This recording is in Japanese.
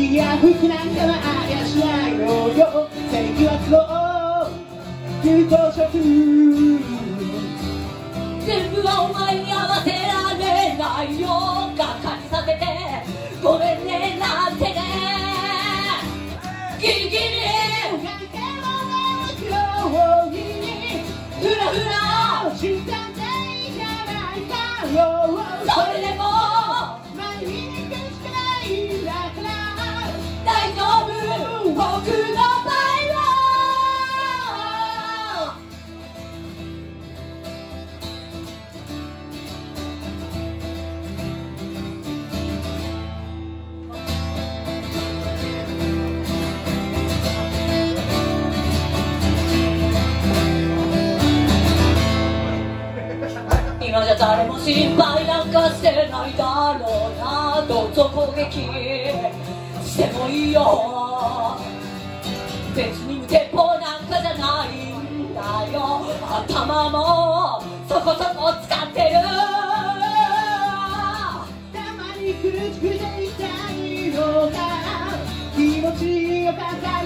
いや服なんかはありゃしないのよ。正義はそう有効職全部はお前に合わせられないよ。がっかりさせてごめんねなんてね。ギリギリふらふらしたんじゃないかよ。 それでも前に行くしかないんだから大丈夫僕の場合は。今じゃ誰も心配なんかしてないだろうな。どうぞ攻撃してもいいよ。別に無鉄砲なんかじゃないんだよ。頭もそこそこ使ってる。 たまに苦しくて痛いのが気持ちよかった